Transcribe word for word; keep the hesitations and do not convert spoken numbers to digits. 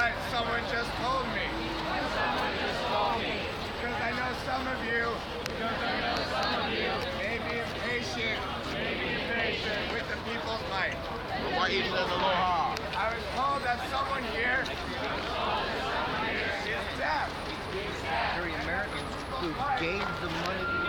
Why? Someone just told me. Because I know some of you may be impatient with the people's might. Why eat it aloha? I was told that someone here is deaf. Very Americans who gave the money to